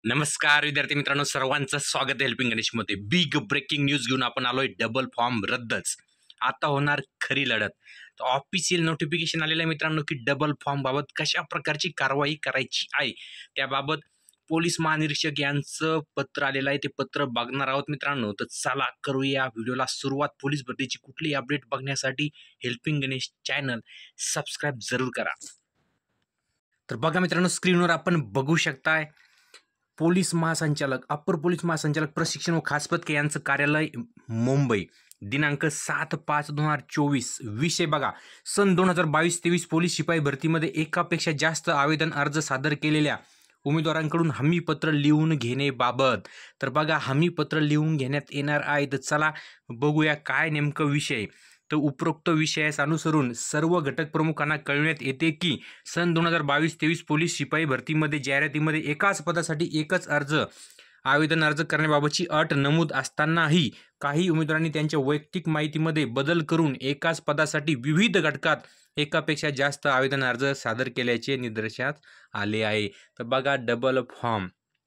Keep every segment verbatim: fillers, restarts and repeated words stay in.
नमस्कार विद्यार्थी मित्रांनो, सर्वांचं स्वागत आहे हेल्पिंग गणेशमध्ये. बिग ब्रेकिंग न्यूज घेऊन आपण आलोय. डबल फॉर्म रद्दच, आता होणार खरी लढत. तर ऑफिशियल नोटिफिकेशन आलेलं आहे मित्रांनो की डबल फॉर्म बाबत कशा प्रकारची कारवाई करायची आहे त्याबाबत पोलीस महानिरीक्षक यांचं पत्र आलेलं आहे. ते पत्र बघणार आहोत मित्रांनो. तर चला करूया व्हिडिओला सुरुवात. पोलीस भरतीची कुठलीही अपडेट बघण्यासाठी हेल्पिंग गणेश चॅनल सबस्क्राईब जरूर करा. तर बघा मित्रांनो, स्क्रीनवर आपण बघू शकताय पोलीस महासंचालक, अप्पर पोलीस महासंचालक प्रशिक्षण व खास पथके यांचं कार्यालय मुंबई, दिनांक सात पाच दोन हजार चोवीस. विषय बघा, सन दोन हजार बावीस तेवीस पोलीस शिपाई भरतीमध्ये एकापेक्षा जास्त आवेदन अर्ज सादर केलेल्या उमेदवारांकडून हमीपत्र लिहून घेण्याबाबत. तर बघा, हमीपत्र लिहून घेण्यात येणार आहे. तर चला बघूया काय नेमकं विषय. तर उपरोक्त विषयास अनुसरून सर्व घटक प्रमुखांना कळविण्यात येते की सन दोन हजार बावीस तेवीस पोलीस शिपाई भरतीमध्ये जाहिरातीमध्ये एकाच पदासाठी एकच अर्ज आवेदन अर्ज करण्याबाबतची अट नमूद असतानाही काही उमेदवारांनी त्यांच्या वैयक्तिक माहितीमध्ये बदल करून एकाच पदासाठी विविध घटकात एकापेक्षा जास्त आवेदन अर्ज सादर केल्याचे निदर्शनास आले आहे. तर बघा, डबल फॉर्म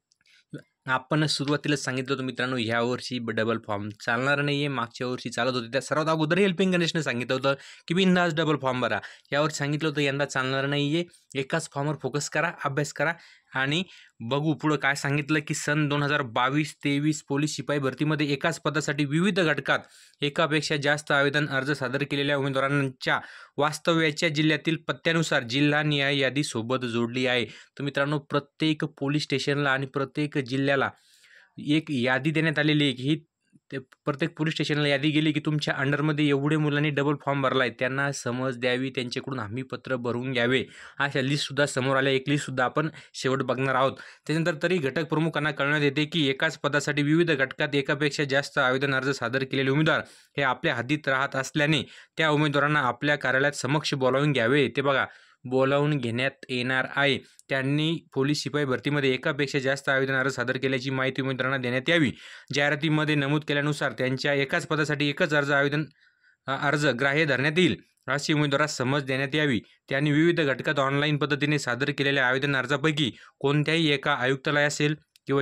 आपण सुरुवातीला सांगितलं होतं मित्रांनो, ह्या वर्षी डबल फॉर्म चालणार नाही आहे. मागच्या वर्षी चालत होते. त्या सर्वात अगोदर हेल्पिंग गणेशने सांगितलं होतं की बिनधास्त डबल फॉर्म भरा. यावर्षी सांगितलं होतं यंदा चालणार नाही आहे. एकाच फॉर्मवर फोकस करा, अभ्यास करा आणि बघू पुढं काय सांगितलं की सन दोन हजार बावीस तेवीस पोलीस शिपाई भरतीमध्ये एकाच पदासाठी विविध घटकात एकापेक्षा जास्त आवेदन अर्ज सादर केलेल्या उमेदवारांच्या वास्तव्याच्या जिल्ह्यातील पत्त्यानुसार जिल्हा निहाय यादी सोबत जोडली आहे. तर मित्रांनो, प्रत्येक पोलीस स्टेशनला आणि प्रत्येक जिल्ह्याला एक यादी देण्यात आलेली आहे की ही ते प्रत्येक पोलीस स्टेशनला यादी गेली की तुमच्या अंडरमध्ये एवढे मुलांनी डबल फॉर्म भरला आहे, त्यांना समज द्यावी, त्यांच्याकडून हमीपत्र भरून घ्यावे. अशा लिस्टसुद्धा समोर आल्या. एक लिस्टसुद्धा आपण शेवट बघणार आहोत. त्यानंतर तरी घटक प्रमुखांना कळवण्यात येते की एकाच पदासाठी विविध घटकात एकापेक्षा जास्त आवेदन अर्ज सादर केलेले उमेदवार हे आपल्या हद्दीत राहत असल्याने त्या उमेदवारांना आपल्या कार्यालयात समक्ष बोलावून घ्यावे. ते बघा, बोलावून घेण्यात येणार आहे. त्यांनी पोलीस शिपाई भरतीमध्ये एकापेक्षा जास्त आवेदन अर्ज सादर केल्याची माहिती उमेदवारांना देण्यात यावी. जाहिरातीमध्ये नमूद केल्यानुसार त्यांच्या एकाच पदासाठी एकच अर्ज आवेदन अर्ज ग्राह्य धरण्यात येईल अशी उमेदवारास समज देण्यात यावी. त्यांनी विविध घटकात ऑनलाईन पद्धतीने सादर केलेल्या आवेदन अर्जापैकी कोणत्याही एका आयुक्तालय असेल किंवा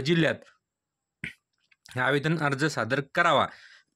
जिल्ह्यात आवेदन अर्ज सादर करावा.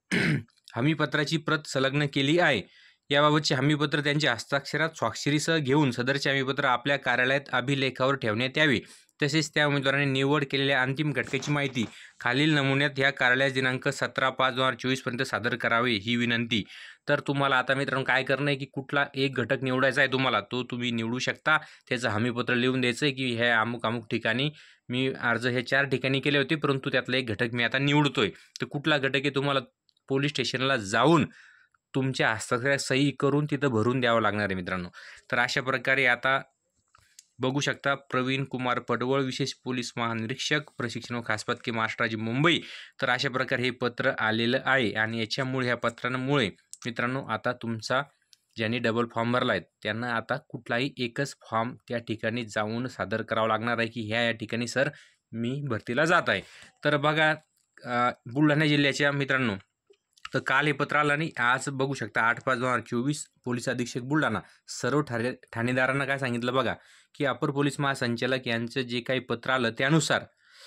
हमीपत्राची प्रत संलग्न केली आहे. याबाबतचे हमीपत्र त्यांच्या हस्ताक्षरात स्वाक्षरीसह घेऊन सदरचे हमीपत्र आपल्या कार्यालयात अभिलेखावर ठेवण्यात यावे. तसेच त्या उमेदवारांनी निवड केलेल्या अंतिम घटकाची माहिती खालील नमुन्यात ह्या कार्यालयास दिनांक सतरा पाच दोन हजार चोवीसपर्यंत सादर करावे ही विनंती. तर तुम्हाला आता मित्रांनो काय करणं आहे की कुठला एक घटक निवडायचा आहे तुम्हाला, तो तुम्ही निवडू शकता. त्याचं हमीपत्र लिहून द्यायचं आहे की ह्या अमुक अमुक ठिकाणी मी अर्ज हे चार ठिकाणी केले होते, परंतु त्यातला एक घटक मी आता निवडतोय. तर कुठला घटक आहे तुम्हाला पोलीस स्टेशनला जाऊन तुमच्या हस्ताक्षरात सही करून तिथं भरून द्यावं लागणार आहे मित्रांनो. तर अशा प्रकारे आता बघू शकता, प्रवीण कुमार पडवळ, विशेष पोलीस महानिरीक्षक प्रशिक्षण व खास पथके महाराष्ट्र राज्य मुंबई. तर अशा प्रकारे हे पत्र आलेलं आहे आणि याच्यामुळे ह्या पत्रांमुळे मित्रांनो आता तुमचा ज्यांनी डबल फॉर्म भरला आहे त्यांना आता कुठलाही एकच फॉर्म त्या ठिकाणी जाऊन सादर करावा लागणार आहे की ह्या या ठिकाणी सर मी भरतीला जात आहे. तर बघा, बुलढाणा जिल्ह्याच्या मित्रांनो, तर काल हे पत्र आलं आणि आज बघू शकता आठ पाच दोन हजार चोवीस पोलीस अधीक्षक बुलढाणा सर्व ठाणे ठाणेदारांना काय सांगितलं बघा की अपर पोलीस महासंचालक यांचं जे काही पत्र आलं त्यानुसार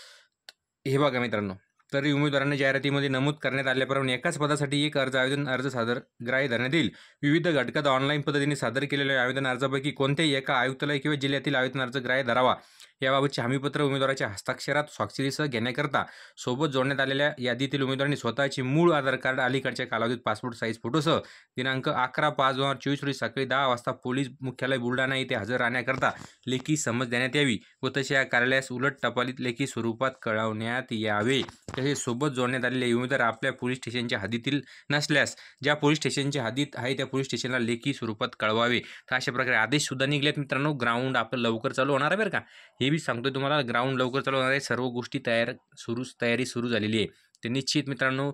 हे बघा मित्रांनो, तरी उमेदवारांना जाहिरातीमध्ये नमूद करण्यात आल्याप्रमाणे एकाच पदासाठी एक अर्ज आवेदन अर्ज सादर ग्राह्य धरण्यात येईल. विविध घटकात ऑनलाईन पद्धतीने सादर केलेल्या आवेदन अर्जापैकी कोणत्याही एका आयुक्तालय किंवा जिल्ह्यातील आवेदन अर्ज ग्राह्य धरावा. याबाबतचे हमीपत्र उमेदवाराच्या हस्ताक्षरात स्वाक्षरीसह घेण्याकरता सोबत जोडण्यात आलेल्या यादीतील उमेदवारांनी स्वतःचे मूळ आधार कार्ड, अलीकडच्या कालावधीत पासपोर्ट साईज फोटोसह दिनांक अकरा पाच दोन हजार चोवीस रोजी सकाळी दहा वाजता पोलीस मुख्यालय बुलढाणा येथे हजर राहण्याकरता लेखी समज देण्यात यावी व तसे या कार्यालयास उलट टपालीत लेखी स्वरूपात कळवण्यात यावे. तसेच सोबत जोडण्यात आलेले उमेदवार आपल्या पोलीस स्टेशनच्या हद्दीतील नसल्यास ज्या पोलीस स्टेशनच्या हद्दीत आहे त्या पोलीस स्टेशनला लेखी स्वरूपात कळवावे. तर अशा प्रकारे आदेश सुद्धा निघलेत मित्रांनो. ग्राउंड आपलं लवकर चालू होणार आहे बरं का, हे बी सांगतोय तुम्हाला. ग्राउंड लवकर चालू होणार आहे. सर्व गोष्टी तयार सुरू तयारी सुरू झालेली आहे. तर निश्चित मित्रांनो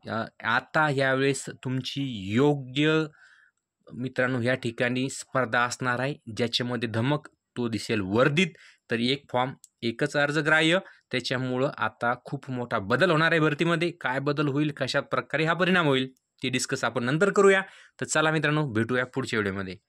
आता यावेळेस तुमची योग्य मित्रांनो ह्या ठिकाणी स्पर्धा असणार आहे, ज्याच्यामध्ये धमक तो दिसेल वर्दीत. तर एक फॉर्म एकच अर्ज ग्राह्य, त्याच्यामुळं आता खूप मोठा बदल होणार आहे भरतीमध्ये. काय बदल होईल, कशा प्रकारे हा परिणाम होईल ते डिस्कस आपण नंतर करूया. तर चला मित्रांनो, भेटूया पुढच्या व्हिडिओमध्ये.